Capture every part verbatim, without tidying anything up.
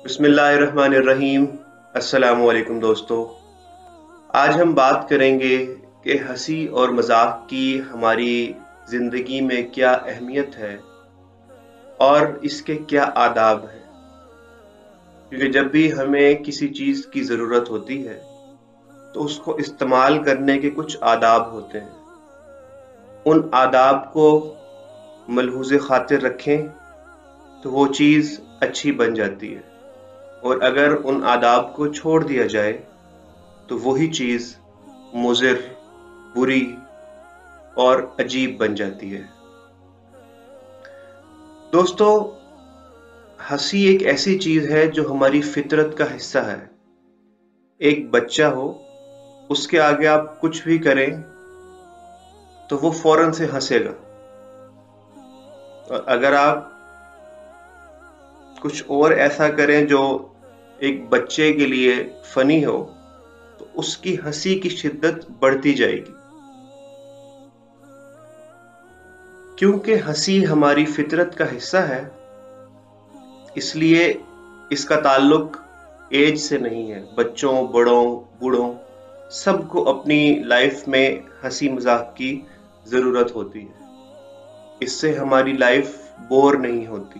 बिस्मिल्लाहिर्रहमानिर्रहीम। अस्सलामु अलैकुम दोस्तों, आज हम बात करेंगे कि हंसी और मजाक की हमारी ज़िंदगी में क्या अहमियत है और इसके क्या आदाब हैं। क्योंकि जब भी हमें किसी चीज़ की ज़रूरत होती है तो उसको इस्तेमाल करने के कुछ आदाब होते हैं। उन आदाब को मलहूज़ खातिर रखें तो वो चीज़ अच्छी बन जाती है, और अगर उन आदाब को छोड़ दिया जाए तो वही चीज़ मुज़िर, बुरी और अजीब बन जाती है। दोस्तों, हंसी एक ऐसी चीज़ है जो हमारी फितरत का हिस्सा है। एक बच्चा हो, उसके आगे आप कुछ भी करें तो वो फौरन से हंसेगा, और अगर आप कुछ और ऐसा करें जो एक बच्चे के लिए फनी हो तो उसकी हंसी की शिद्दत बढ़ती जाएगी। क्योंकि हंसी हमारी फितरत का हिस्सा है, इसलिए इसका ताल्लुक एज से नहीं है। बच्चों, बड़ों, बूढ़ों सबको अपनी लाइफ में हंसी मजाक की ज़रूरत होती है। इससे हमारी लाइफ बोर नहीं होती।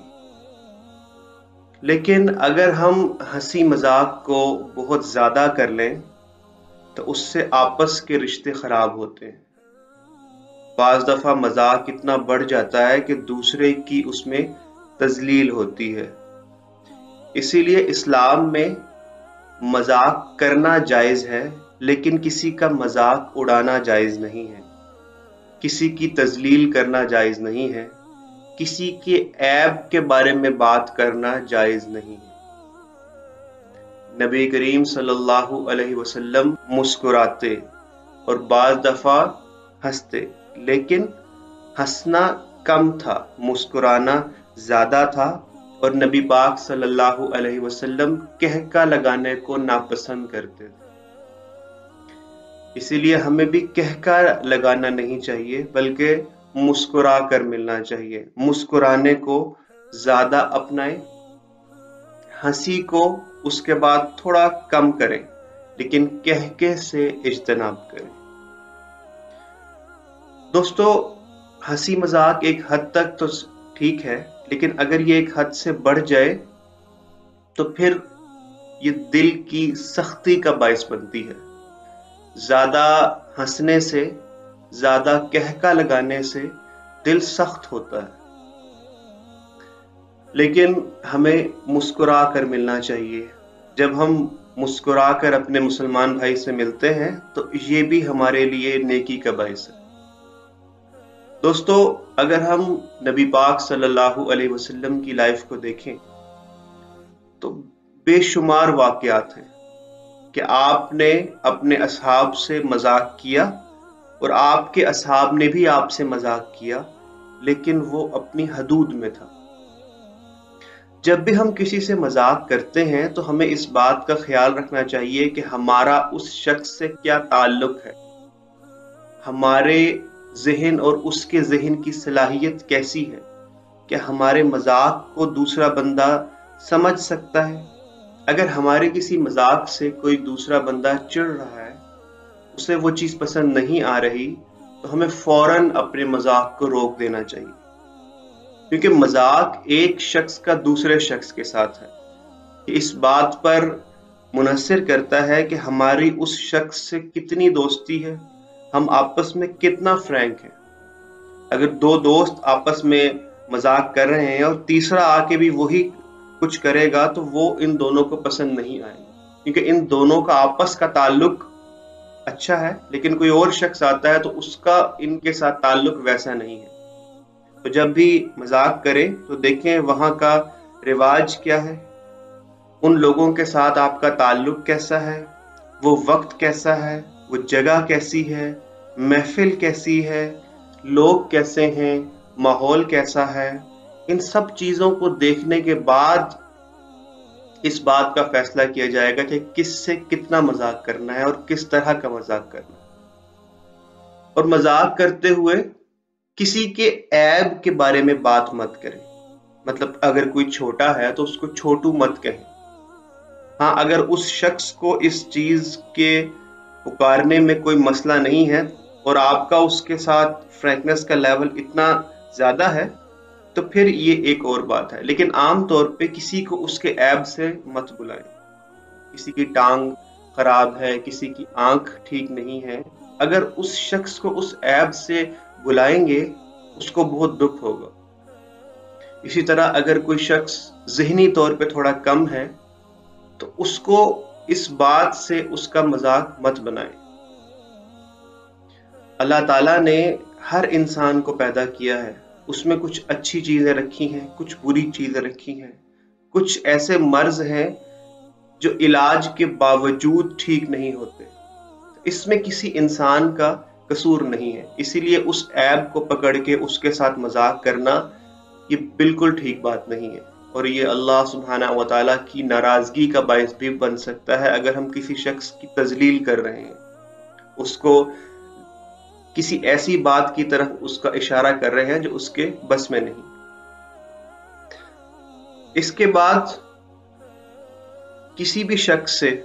लेकिन अगर हम हंसी मजाक को बहुत ज़्यादा कर लें तो उससे आपस के रिश्ते ख़राब होते हैं। बाज़ दफ़ा मजाक इतना बढ़ जाता है कि दूसरे की उसमें तज़लील होती है। इसीलिए इस्लाम में मजाक करना जायज़ है, लेकिन किसी का मजाक उड़ाना जायज़ नहीं है। किसी की तज़लील करना जायज़ नहीं है। किसी के ऐब के बारे में बात करना जायज़ नहीं है। नबी करीम सल्लल्लाहु अलैहि वसल्लम मुस्कुराते और बाज़ दफ़ा हंसते, लेकिन हंसना कम था, मुस्कुराना ज़्यादा था। और नबी पाक सल्लल्लाहु अलैहि वसल्लम कहका लगाने को नापसंद करते थे। इसीलिए हमें भी कहका लगाना नहीं चाहिए, बल्कि मुस्कुरा कर मिलना चाहिए। मुस्कुराने को ज़्यादा अपनाएं, हंसी को उसके बाद थोड़ा कम करें, लेकिन कहके से इज्तनाब करें। दोस्तों, हंसी मजाक एक हद तक तो ठीक है, लेकिन अगर ये एक हद से बढ़ जाए तो फिर ये दिल की सख्ती का बायस बनती है। ज़्यादा हंसने से, ज़्यादा कहका लगाने से दिल सख्त होता है। लेकिन हमें मुस्कुरा कर मिलना चाहिए। जब हम मुस्कुरा कर अपने मुसलमान भाई से मिलते हैं तो ये भी हमारे लिए नेकी का बायस है। दोस्तों, अगर हम नबी पाक सल्लल्लाहु अलैहि वसल्लम की लाइफ को देखें तो बेशुमार वाक़यात हैं कि आपने अपने असहाब से मजाक किया और आपके असहाब ने भी आपसे मजाक किया, लेकिन वो अपनी हदूद में था। जब भी हम किसी से मजाक करते हैं तो हमें इस बात का ख्याल रखना चाहिए कि हमारा उस शख्स से क्या ताल्लुक है, हमारे ज़हन और उसके ज़हन की सलाहियत कैसी है, क्या हमारे मजाक को दूसरा बंदा समझ सकता है। अगर हमारे किसी मजाक से कोई दूसरा बंदा चिढ़ रहा है, उसे वो चीज़ पसंद नहीं आ रही, तो हमें फ़ौरन अपने मजाक को रोक देना चाहिए। क्योंकि मजाक एक शख्स का दूसरे शख्स के साथ है, इस बात पर मुनहसर करता है कि हमारी उस शख्स से कितनी दोस्ती है, हम आपस में कितना फ्रैंक हैं। अगर दो दोस्त आपस में मजाक कर रहे हैं और तीसरा आके भी वही कुछ करेगा तो वो इन दोनों को पसंद नहीं आएगा, क्योंकि इन दोनों का आपस का ताल्लुक अच्छा है, लेकिन कोई और शख्स आता है तो उसका इनके साथ ताल्लुक वैसा नहीं है। तो जब भी मजाक करें तो देखें वहाँ का रिवाज क्या है, उन लोगों के साथ आपका ताल्लुक कैसा है, वो वक्त कैसा है, वो जगह कैसी है, महफिल कैसी है, लोग कैसे हैं, माहौल कैसा है। इन सब चीज़ों को देखने के बाद इस बात का फैसला किया जाएगा कि किससे कितना मजाक करना है और किस तरह का मजाक करना है। और मजाक करते हुए किसी के ऐब के बारे में बात मत करें। मतलब अगर कोई छोटा है तो उसको छोटू मत कहें, हाँ, अगर उस शख्स को इस चीज के पुकारने में कोई मसला नहीं है और आपका उसके साथ फ्रैंकनेस का लेवल इतना ज्यादा है तो फिर ये एक और बात है। लेकिन आम तौर पे किसी को उसके ऐब से मत बुलाएं। किसी की टांग खराब है, किसी की आंख ठीक नहीं है, अगर उस शख्स को उस ऐब से बुलाएंगे उसको बहुत दुख होगा। इसी तरह अगर कोई शख्स ज़हनी तौर पे थोड़ा कम है तो उसको इस बात से उसका मजाक मत बनाएं। अल्लाह ताला ने हर इंसान को पैदा किया है, उसमें कुछ अच्छी चीजें रखी हैं, कुछ बुरी चीजें रखी हैं, कुछ ऐसे मर्ज हैं जो इलाज के बावजूद ठीक नहीं होते। इसमें किसी इंसान का कसूर नहीं है, इसीलिए उस ऐब को पकड़ के उसके साथ मजाक करना ये बिल्कुल ठीक बात नहीं है और ये अल्लाह सुब्हाना व तआला की नाराजगी का बायस भी बन सकता है। अगर हम किसी शख्स की तजलील कर रहे हैं, उसको किसी ऐसी बात की तरफ उसका इशारा कर रहे हैं जो उसके बस में नहीं। इसके बाद किसी भी शख्स से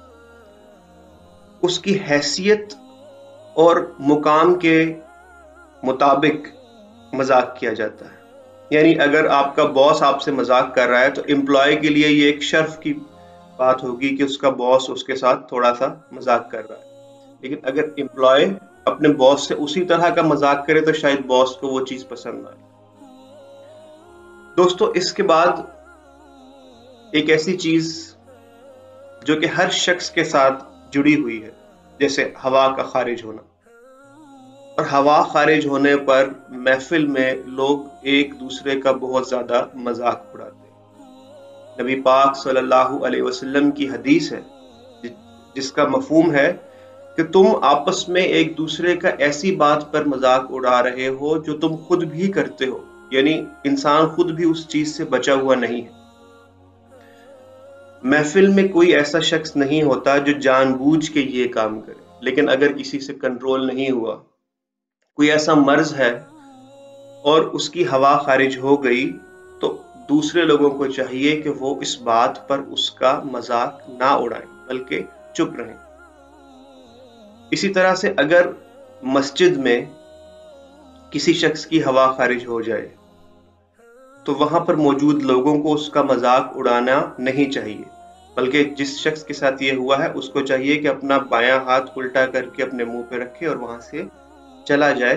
उसकी हैसियत और मुकाम के मुताबिक मजाक किया जाता है। यानी अगर आपका बॉस आपसे मजाक कर रहा है तो एम्प्लॉय के लिए ये एक शर्फ की बात होगी कि उसका बॉस उसके साथ थोड़ा सा मजाक कर रहा है। लेकिन अगर एम्प्लॉय अपने बॉस से उसी तरह का मजाक करे तो शायद बॉस को वो चीज पसंद ना आए। दोस्तों, इसके बाद एक ऐसी चीज जो कि हर शख्स के साथ जुड़ी हुई है, जैसे हवा का खारिज होना। और हवा खारिज होने पर महफिल में लोग एक दूसरे का बहुत ज्यादा मजाक उड़ाते हैं। नबी पाक सल्लल्लाहु अलैहि वसल्लम की हदीस है जिसका मफहूम है कि तुम आपस में एक दूसरे का ऐसी बात पर मजाक उड़ा रहे हो जो तुम खुद भी करते हो, यानी इंसान खुद भी उस चीज से बचा हुआ नहीं है। महफिल में कोई ऐसा शख्स नहीं होता जो जानबूझ के ये काम करे, लेकिन अगर किसी से कंट्रोल नहीं हुआ, कोई ऐसा मर्ज है और उसकी हवा खारिज हो गई, तो दूसरे लोगों को चाहिए कि वो इस बात पर उसका मजाक ना उड़ाएं बल्कि चुप रहें। इसी तरह से अगर मस्जिद में किसी शख्स की हवा खारिज हो जाए तो वहां पर मौजूद लोगों को उसका मजाक उड़ाना नहीं चाहिए, बल्कि जिस शख्स के साथ ये हुआ है उसको चाहिए कि अपना बायां हाथ उल्टा करके अपने मुंह पे रखे और वहां से चला जाए,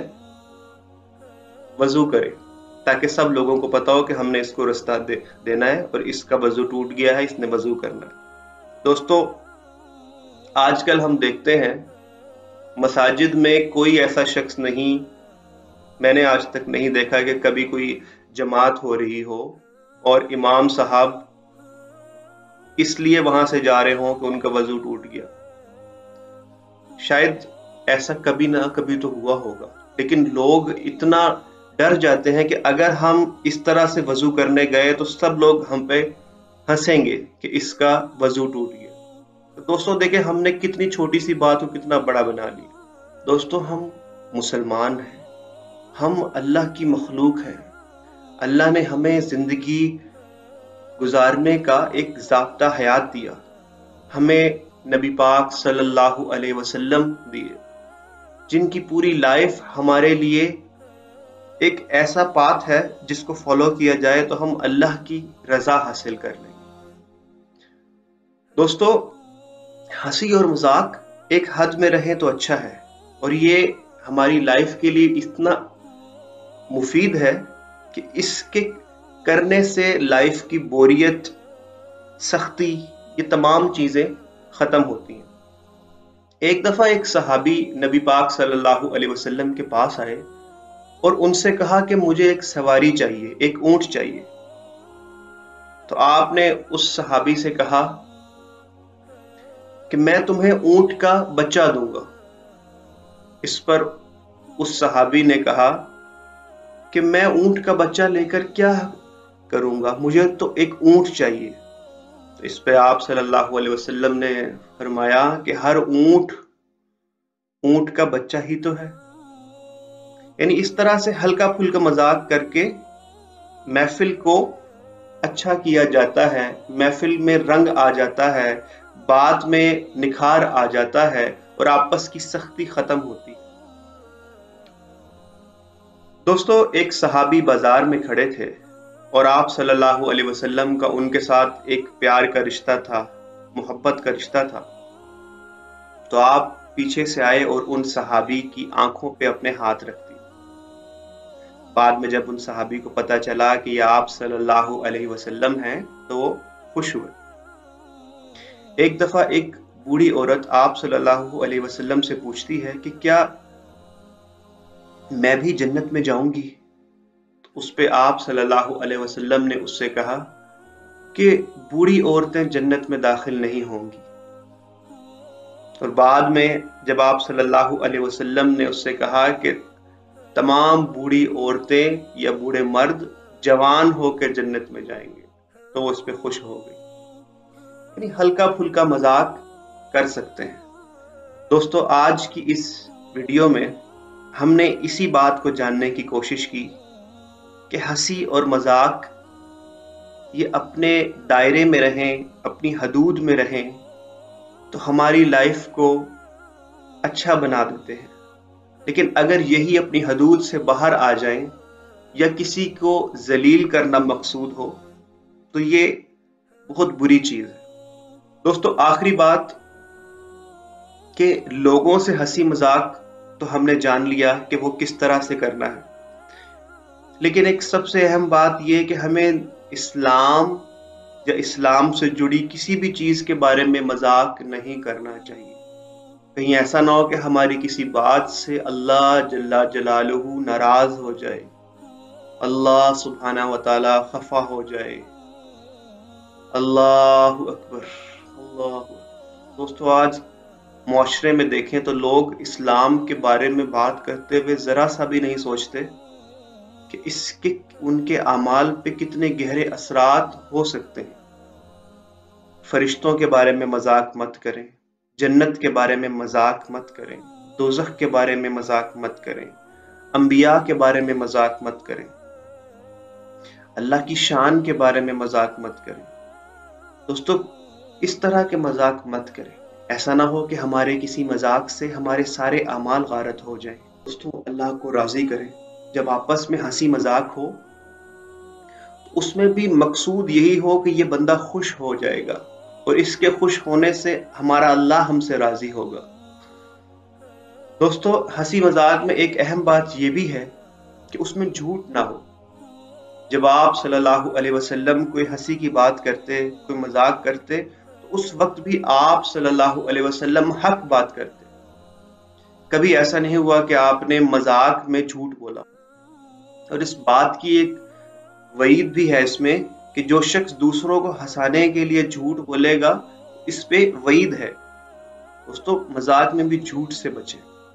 वजू करे, ताकि सब लोगों को पता हो कि हमने इसको रास्ता दे, देना है और इसका वजू टूट गया है, इसने वजू करना है। दोस्तों, आजकल हम देखते हैं मसाजिद में कोई ऐसा शख्स नहीं, मैंने आज तक नहीं देखा कि कभी कोई जमात हो रही हो और इमाम साहब इसलिए वहां से जा रहे हो कि उनका वजू टूट गया। शायद ऐसा कभी ना कभी तो हुआ होगा, लेकिन लोग इतना डर जाते हैं कि अगर हम इस तरह से वजू करने गए तो सब लोग हम पे हंसेंगे कि इसका वजू टूट गया। तो दोस्तों देखें, हमने कितनी छोटी सी बात को कितना बड़ा बना लिया। दोस्तों, हम मुसलमान हैं, हम अल्लाह की मखलूक हैं। अल्लाह ने हमें जिंदगी गुजारने का एक ज़ाब्ता हयात दिया, हमें नबी पाक सल्लल्लाहु अलैहि वसल्लम दिए, जिनकी पूरी लाइफ हमारे लिए एक ऐसा पाथ है जिसको फॉलो किया जाए तो हम अल्लाह की रजा हासिल कर लेंगे। दोस्तों, हंसी और मजाक एक हद में रहे तो अच्छा है और ये हमारी लाइफ के लिए इतना मुफीद है कि इसके करने से लाइफ की बोरियत, सख्ती, ये तमाम चीजें खत्म होती हैं। एक दफा एक सहाबी नबी पाक सल्लल्लाहु अलैहि वसल्लम के पास आए और उनसे कहा कि मुझे एक सवारी चाहिए, एक ऊंट चाहिए। तो आपने उस सहाबी से कहा कि मैं तुम्हें ऊंट का बच्चा दूंगा। इस पर उस सहाबी ने कहा कि मैं ऊंट का बच्चा लेकर क्या करूंगा, मुझे तो एक ऊंट चाहिए। तो इस पे आप सल्लल्लाहु अलैहि वसल्लम ने फरमाया कि हर ऊंट ऊंट का बच्चा ही तो है। यानी इस तरह से हल्का फुल्का मजाक करके महफिल को अच्छा किया जाता है, महफिल में रंग आ जाता है, बात में निखार आ जाता है और आपस की सख्ती खत्म होती है। दोस्तों, एक सहाबी बाजार में खड़े थे और आप सल्लल्लाहु अलैहि वसल्लम का उनके साथ एक प्यार का रिश्ता था, मोहब्बत का रिश्ता था। तो आप पीछे से आए और उन सहाबी की आंखों पे अपने हाथ रख दिए। बाद में जब उन सहाबी को पता चला कि ये आप सल्लल्लाहु अलैहि वसल्लम हैं, तो वो खुश हुए। एक दफा एक बूढ़ी औरत आप सल्लल्लाहु अलैहि वसल्लम से पूछती है कि क्या मैं भी जन्नत में जाऊंगी? तो उस पे आप सल्लल्लाहु अलैहि वसल्लम ने उससे कहा कि बूढ़ी औरतें जन्नत में दाखिल नहीं होंगी। और बाद में जब आप सल्लल्लाहु अलैहि वसल्लम ने उससे कहा कि तमाम बूढ़ी औरतें या बूढ़े मर्द जवान होकर जन्नत में जाएंगे, तो वो उस पर खुश हो गई। यानी हल्का फुल्का मजाक कर सकते हैं। दोस्तों, आज की इस वीडियो में हमने इसी बात को जानने की कोशिश की कि हंसी और मजाक ये अपने दायरे में रहें, अपनी हदूद में रहें, तो हमारी लाइफ को अच्छा बना देते हैं। लेकिन अगर यही अपनी हदूद से बाहर आ जाएं या किसी को जलील करना मकसूद हो, तो ये बहुत बुरी चीज है। दोस्तों, आखिरी बात कि लोगों से हंसी मजाक तो हमने जान लिया कि वो किस तरह से करना है, लेकिन एक सबसे अहम बात यह कि हमें इस्लाम या इस्लाम से जुड़ी किसी भी चीज के बारे में मजाक नहीं करना चाहिए। कहीं ऐसा ना हो कि हमारी किसी बात से अल्लाह जल्ला जलालुहु नाराज हो जाए, अल्लाह सुब्हाना व तआला खफा हो जाए। अल्लाहु अकबर, अल्लाहु अकबर। दोस्तों, आज मुआशरे में देखें तो लोग इस्लाम के बारे में बात करते हुए जरा सा भी नहीं सोचते कि इसके उनके अमाल पे कितने गहरे असरात हो सकते हैं। फरिश्तों के बारे में मजाक मत करें, जन्नत के बारे में मजाक मत करें, दोज़ख के बारे में मजाक मत करें, अंबिया के बारे में मजाक मत करें, अल्लाह की शान के बारे में मजाक मत करें। दोस्तों, इस तरह के मजाक मत करें। ऐसा ना हो कि हमारे किसी मजाक से हमारे सारे अमाल गारत हो जाएं। दोस्तों, अल्लाह को राजी करें। जब आपस में हंसी मजाक हो तो उसमें भी मकसूद यही हो कि ये बंदा खुश हो जाएगा और इसके खुश होने से हमारा अल्लाह हमसे राजी होगा। दोस्तों, हंसी मजाक में एक अहम बात यह भी है कि उसमें झूठ ना हो। जब आप सल्लल्लाहु अलैहि वसल्लम कोई हंसी की बात करते, कोई मजाक करते, तो उस वक्त भी आप सल्लल्लाहु अलैहि वसल्लम हक बात करते। कभी ऐसा नहीं हुआ कि आपने मजाक में झूठ बोला। और इस बात की एक वईद भी है इसमें कि जो शख्स दूसरों को हंसाने के लिए झूठ बोलेगा, इस पे वईद है। दोस्तों, मजाक में भी झूठ से बचें।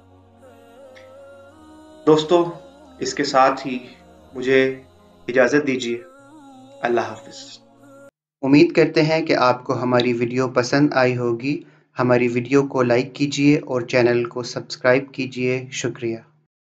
दोस्तों, इसके साथ ही मुझे इजाजत दीजिए। अल्लाह हाफिज। उम्मीद करते हैं कि आपको हमारी वीडियो पसंद आई होगी। हमारी वीडियो को लाइक कीजिए और चैनल को सब्सक्राइब कीजिए। शुक्रिया।